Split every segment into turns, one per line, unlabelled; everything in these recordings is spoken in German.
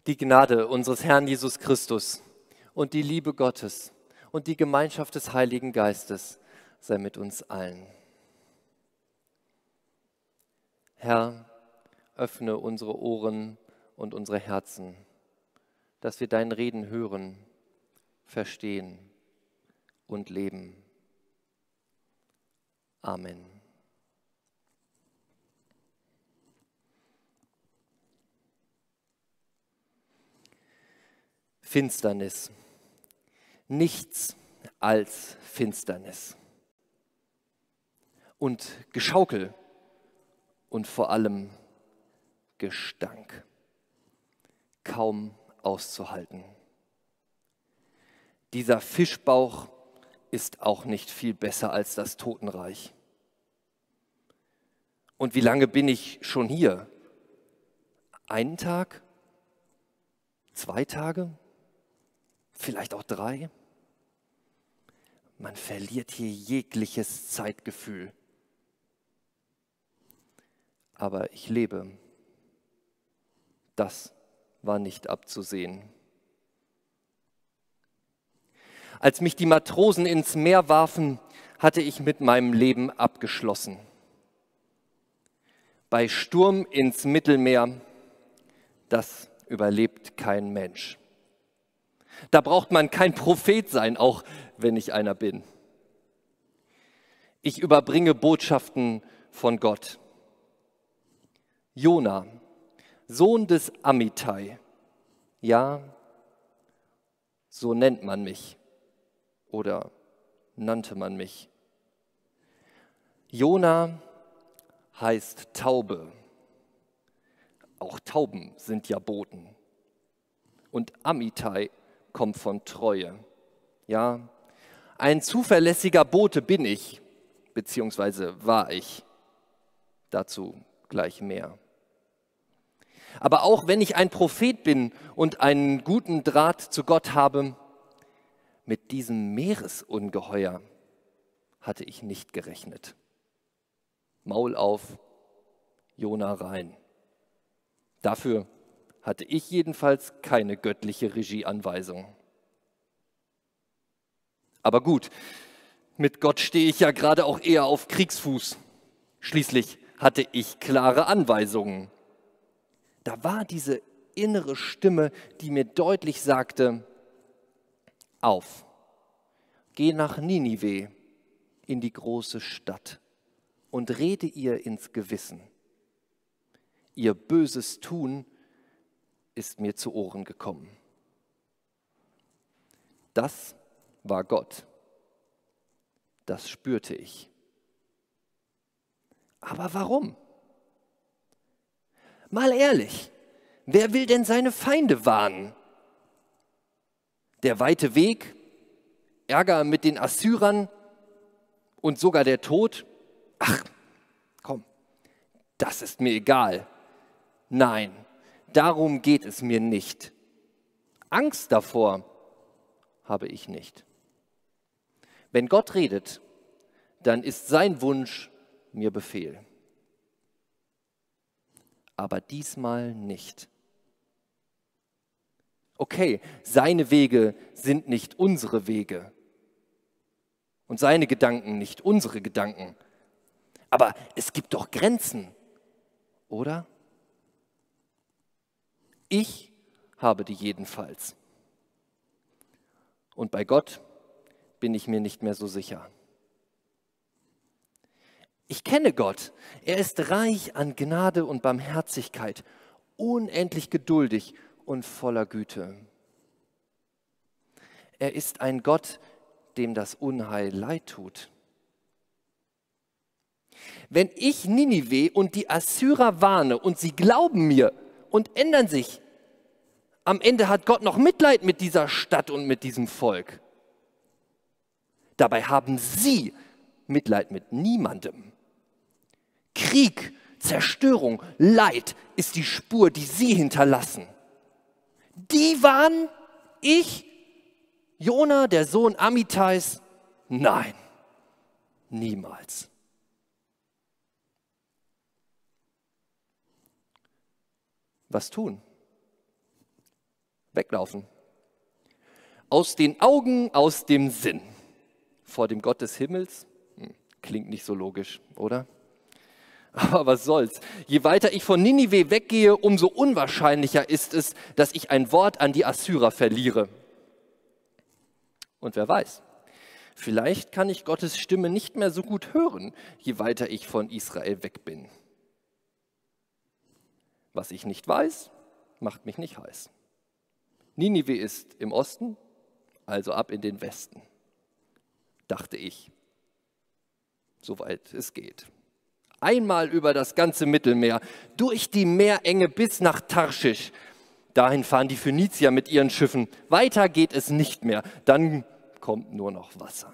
Die Gnade unseres Herrn Jesus Christus und die Liebe Gottes und die Gemeinschaft des Heiligen Geistes sei mit uns allen. Herr, öffne unsere Ohren und unsere Herzen, dass wir dein Reden hören, verstehen und leben. Amen. Finsternis. Nichts als Finsternis. Und Geschaukel und vor allem Gestank. Kaum auszuhalten. Dieser Fischbauch ist auch nicht viel besser als das Totenreich. Und wie lange bin ich schon hier? Einen Tag? 2 Tage? Vielleicht auch 3? Man verliert hier jegliches Zeitgefühl. Aber ich lebe. Das war nicht abzusehen. Als mich die Matrosen ins Meer warfen, hatte ich mit meinem Leben abgeschlossen. Bei Sturm ins Mittelmeer, das überlebt kein Mensch. Da braucht man kein Prophet sein, auch wenn ich einer bin. Ich überbringe Botschaften von Gott. Jona, Sohn des Amittai, ja, so nennt man mich oder nannte man mich. Jona heißt Taube. Auch Tauben sind ja Boten. Und Amittai kommt von Treue. Ja, ein zuverlässiger Bote bin ich, beziehungsweise war ich. Dazu gleich mehr. Aber auch wenn ich ein Prophet bin und einen guten Draht zu Gott habe, mit diesem Meeresungeheuer hatte ich nicht gerechnet. Maul auf, Jona rein. Dafür hatte ich jedenfalls keine göttliche Regieanweisung. Aber gut, mit Gott stehe ich ja gerade auch eher auf Kriegsfuß. Schließlich hatte ich klare Anweisungen. Da war diese innere Stimme, die mir deutlich sagte: Auf, geh nach Ninive, in die große Stadt, und rede ihr ins Gewissen. Ihr böses Tun ist mir zu Ohren gekommen. Das war Gott. Das spürte ich. Aber warum? Mal ehrlich, wer will denn seine Feinde warnen? Der weite Weg, Ärger mit den Assyrern und sogar der Tod? Ach, komm, das ist mir egal. Nein, darum geht es mir nicht. Angst davor habe ich nicht. Wenn Gott redet, dann ist sein Wunsch mir Befehl. Aber diesmal nicht. Okay, seine Wege sind nicht unsere Wege und seine Gedanken nicht unsere Gedanken. Aber es gibt doch Grenzen, oder? Ich habe die jedenfalls. Und bei Gott bin ich mir nicht mehr so sicher. Ich kenne Gott. Er ist reich an Gnade und Barmherzigkeit, unendlich geduldig und voller Güte. Er ist ein Gott, dem das Unheil leid tut. Wenn ich Ninive und die Assyrer warne und sie glauben mir und ändern sich, am Ende hat Gott noch Mitleid mit dieser Stadt und mit diesem Volk. Dabei haben sie Mitleid mit niemandem. Krieg, Zerstörung, Leid ist die Spur, die sie hinterlassen. Die waren ich, Jona, der Sohn Amittais? Nein, niemals. Was tun? Weglaufen. Aus den Augen, aus dem Sinn. Vor dem Gott des Himmels? Klingt nicht so logisch, oder? Aber was soll's? Je weiter ich von Ninive weggehe, umso unwahrscheinlicher ist es, dass ich ein Wort an die Assyrer verliere. Und wer weiß, vielleicht kann ich Gottes Stimme nicht mehr so gut hören, je weiter ich von Israel weg bin. Was ich nicht weiß, macht mich nicht heiß. Ninive ist im Osten, also ab in den Westen, dachte ich, soweit es geht. Einmal über das ganze Mittelmeer, durch die Meerenge bis nach Tarschisch. Dahin fahren die Phönizier mit ihren Schiffen. Weiter geht es nicht mehr, dann kommt nur noch Wasser.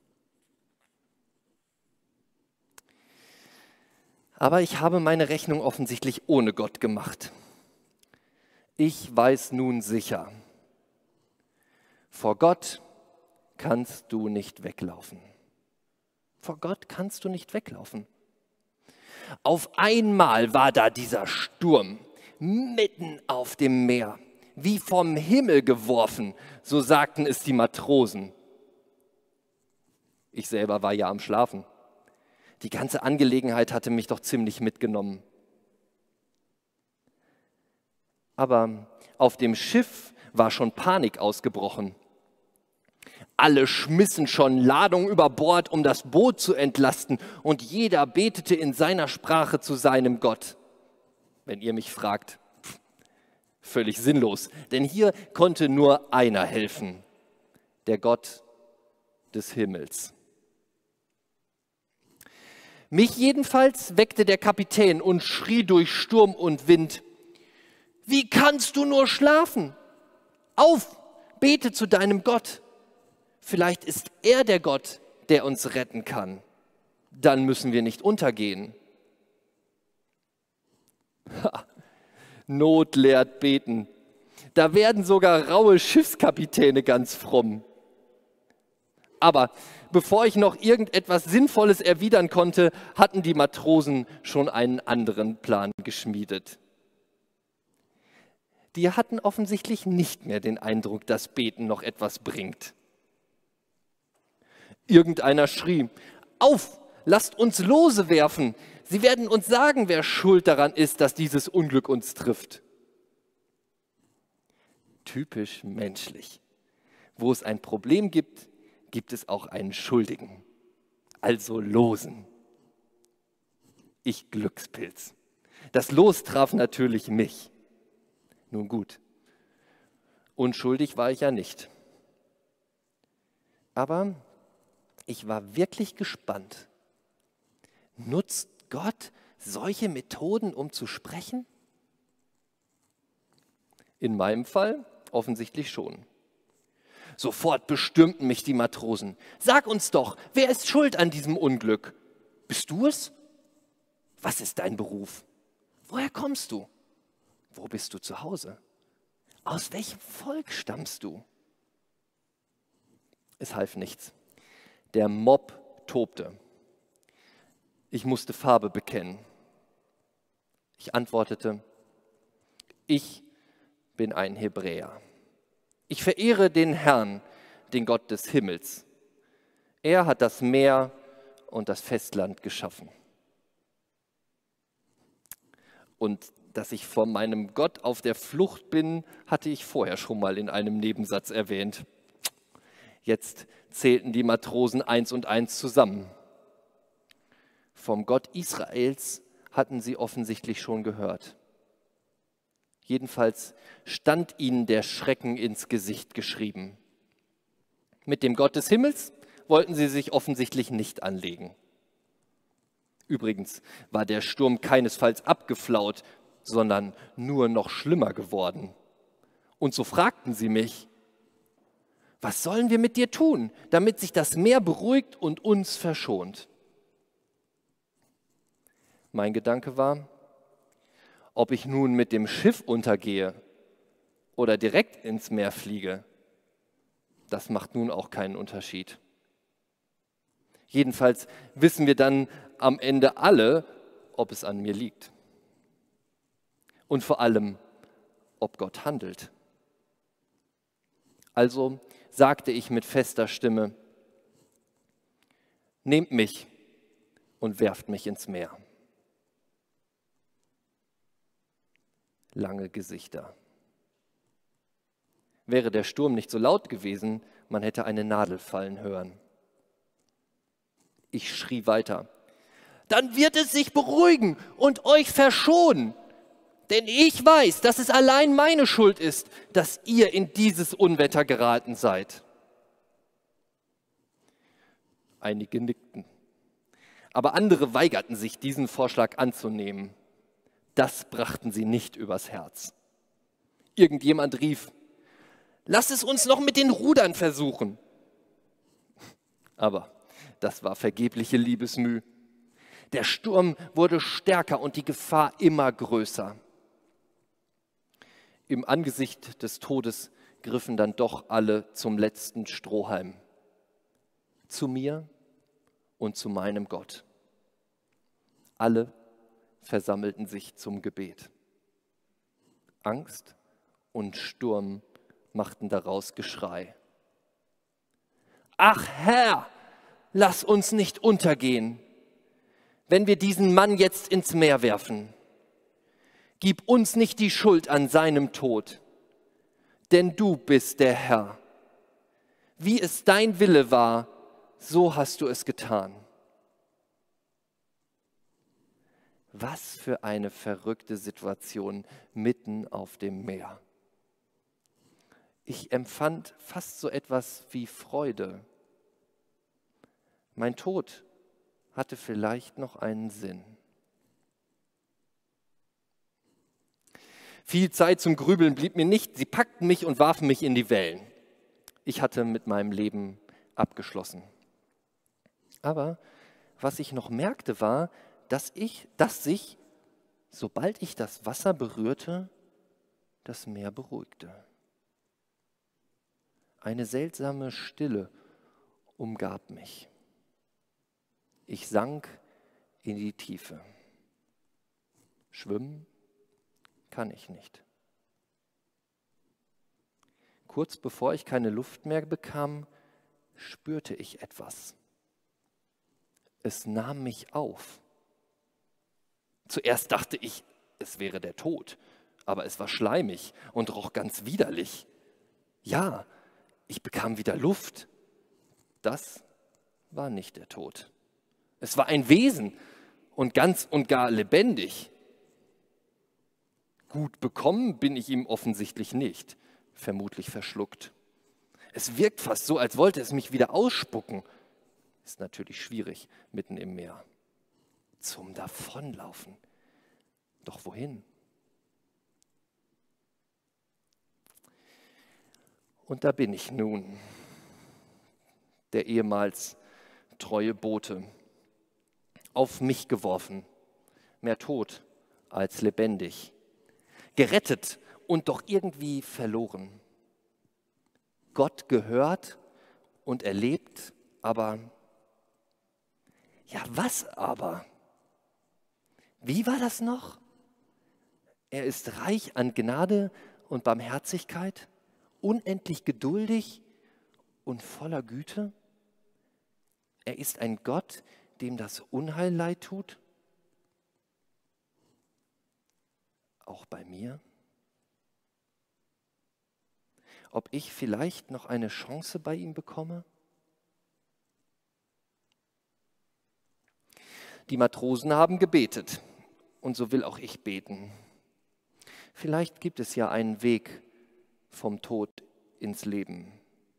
Aber ich habe meine Rechnung offensichtlich ohne Gott gemacht. Ich weiß nun sicher, vor Gott kannst du nicht weglaufen. Vor Gott kannst du nicht weglaufen. Auf einmal war da dieser Sturm, mitten auf dem Meer, wie vom Himmel geworfen, so sagten es die Matrosen. Ich selber war ja am Schlafen. Die ganze Angelegenheit hatte mich doch ziemlich mitgenommen. Aber auf dem Schiff war schon Panik ausgebrochen. Alle schmissen schon Ladungen über Bord, um das Boot zu entlasten, und jeder betete in seiner Sprache zu seinem Gott. Wenn ihr mich fragt, völlig sinnlos, denn hier konnte nur einer helfen, der Gott des Himmels. Mich jedenfalls weckte der Kapitän und schrie durch Sturm und Wind: Wie kannst du nur schlafen? Auf, bete zu deinem Gott. Vielleicht ist er der Gott, der uns retten kann. Dann müssen wir nicht untergehen. Ha, Not lehrt beten. Da werden sogar raue Schiffskapitäne ganz fromm. Aber bevor ich noch irgendetwas Sinnvolles erwidern konnte, hatten die Matrosen schon einen anderen Plan geschmiedet. Die hatten offensichtlich nicht mehr den Eindruck, dass Beten noch etwas bringt. Irgendeiner schrie: Auf, lasst uns Lose werfen. Sie werden uns sagen, wer schuld daran ist, dass dieses Unglück uns trifft. Typisch menschlich. Wo es ein Problem gibt, gibt es auch einen Schuldigen. Also losen. Ich Glückspilz. Das Los traf natürlich mich. Nun gut, unschuldig war ich ja nicht. Aber ich war wirklich gespannt. Nutzt Gott solche Methoden, um zu sprechen? In meinem Fall offensichtlich schon. Sofort bestürmten mich die Matrosen. Sag uns doch, wer ist schuld an diesem Unglück? Bist du es? Was ist dein Beruf? Woher kommst du? Wo bist du zu Hause? Aus welchem Volk stammst du? Es half nichts. Der Mob tobte. Ich musste Farbe bekennen. Ich antwortete: Ich bin ein Hebräer. Ich verehre den Herrn, den Gott des Himmels. Er hat das Meer und das Festland geschaffen. Und dass ich vor meinem Gott auf der Flucht bin, hatte ich vorher schon mal in einem Nebensatz erwähnt. Jetzt zählten die Matrosen 1 und 1 zusammen. Vom Gott Israels hatten sie offensichtlich schon gehört. Jedenfalls stand ihnen der Schrecken ins Gesicht geschrieben. Mit dem Gott des Himmels wollten sie sich offensichtlich nicht anlegen. Übrigens war der Sturm keinesfalls abgeflaut, sondern nur noch schlimmer geworden. Und so fragten sie mich: Was sollen wir mit dir tun, damit sich das Meer beruhigt und uns verschont? Mein Gedanke war, ob ich nun mit dem Schiff untergehe oder direkt ins Meer fliege, das macht nun auch keinen Unterschied. Jedenfalls wissen wir dann am Ende alle, ob es an mir liegt. Und vor allem, ob Gott handelt. Also sagte ich mit fester Stimme: Nehmt mich und werft mich ins Meer. Lange Gesichter. Wäre der Sturm nicht so laut gewesen, man hätte eine Nadel fallen hören. Ich schrie weiter: Dann wird es sich beruhigen und euch verschonen. Denn ich weiß, dass es allein meine Schuld ist, dass ihr in dieses Unwetter geraten seid. Einige nickten, aber andere weigerten sich, diesen Vorschlag anzunehmen. Das brachten sie nicht übers Herz. Irgendjemand rief: Lass es uns noch mit den Rudern versuchen. Aber das war vergebliche Liebesmüh. Der Sturm wurde stärker und die Gefahr immer größer. Im Angesicht des Todes griffen dann doch alle zum letzten Strohhalm. Zu mir und zu meinem Gott. Alle versammelten sich zum Gebet. Angst und Sturm machten daraus Geschrei. Ach Herr, lass uns nicht untergehen, wenn wir diesen Mann jetzt ins Meer werfen. Gib uns nicht die Schuld an seinem Tod, denn du bist der Herr. Wie es dein Wille war, so hast du es getan. Was für eine verrückte Situation mitten auf dem Meer. Ich empfand fast so etwas wie Freude. Mein Tod hatte vielleicht noch einen Sinn. Viel Zeit zum Grübeln blieb mir nicht. Sie packten mich und warfen mich in die Wellen. Ich hatte mit meinem Leben abgeschlossen. Aber was ich noch merkte, war, dass sich, sobald ich das Wasser berührte, das Meer beruhigte. Eine seltsame Stille umgab mich. Ich sank in die Tiefe. Schwimmen kann ich nicht. Kurz bevor ich keine Luft mehr bekam, spürte ich etwas. Es nahm mich auf. Zuerst dachte ich, es wäre der Tod, aber es war schleimig und roch ganz widerlich. Ja, ich bekam wieder Luft. Das war nicht der Tod. Es war ein Wesen und ganz und gar lebendig. Gut bekommen bin ich ihm offensichtlich nicht, vermutlich verschluckt. Es wirkt fast so, als wollte es mich wieder ausspucken. Ist natürlich schwierig, mitten im Meer. Zum Davonlaufen. Doch wohin? Und da bin ich nun, der ehemals treue Bote, auf mich geworfen, mehr tot als lebendig, gerettet und doch irgendwie verloren. Gott gehört und erlebt, aber, ja was aber? Wie war das noch? Er ist reich an Gnade und Barmherzigkeit, unendlich geduldig und voller Güte. Er ist ein Gott, dem das Unheil leid tut. Auch bei mir. Ob ich vielleicht noch eine Chance bei ihm bekomme? Die Matrosen haben gebetet und so will auch ich beten. Vielleicht gibt es ja einen Weg vom Tod ins Leben.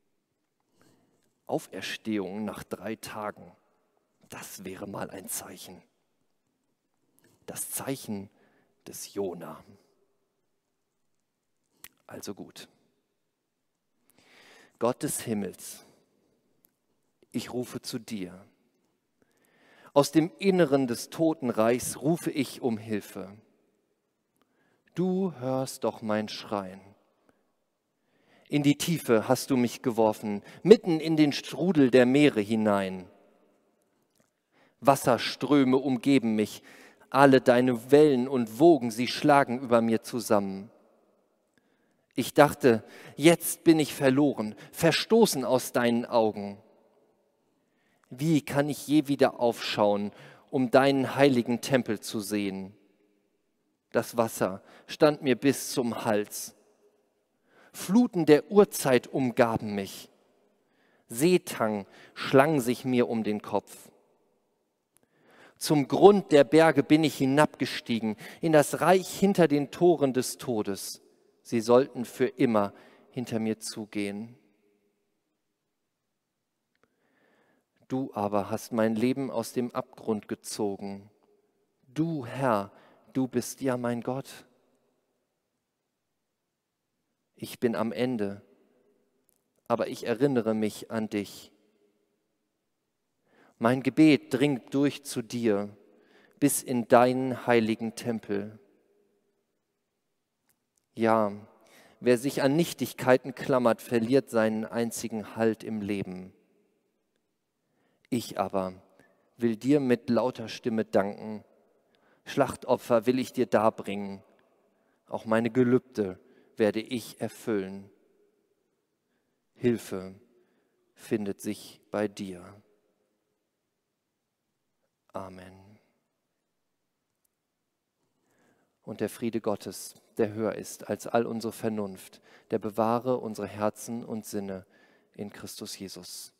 Auferstehung nach 3 Tagen, das wäre mal ein Zeichen. Das Zeichen des Jona. Also gut. Gott des Himmels, ich rufe zu dir. Aus dem Inneren des Totenreichs rufe ich um Hilfe. Du hörst doch mein Schreien. In die Tiefe hast du mich geworfen, mitten in den Strudel der Meere hinein. Wasserströme umgeben mich, alle deine Wellen und Wogen, sie schlagen über mir zusammen. Ich dachte, jetzt bin ich verloren, verstoßen aus deinen Augen. Wie kann ich je wieder aufschauen, um deinen heiligen Tempel zu sehen? Das Wasser stand mir bis zum Hals. Fluten der Urzeit umgaben mich. Seetang schlang sich mir um den Kopf. Zum Grund der Berge bin ich hinabgestiegen, in das Reich hinter den Toren des Todes. Sie sollten für immer hinter mir zugehen. Du aber hast mein Leben aus dem Abgrund gezogen. Du, Herr, du bist ja mein Gott. Ich bin am Ende, aber ich erinnere mich an dich. Mein Gebet dringt durch zu dir, bis in deinen heiligen Tempel. Ja, wer sich an Nichtigkeiten klammert, verliert seinen einzigen Halt im Leben. Ich aber will dir mit lauter Stimme danken. Schlachtopfer will ich dir darbringen. Auch meine Gelübde werde ich erfüllen. Hilfe findet sich bei dir. Amen. Und der Friede Gottes, der höher ist als all unsere Vernunft, der bewahre unsere Herzen und Sinne in Christus Jesus.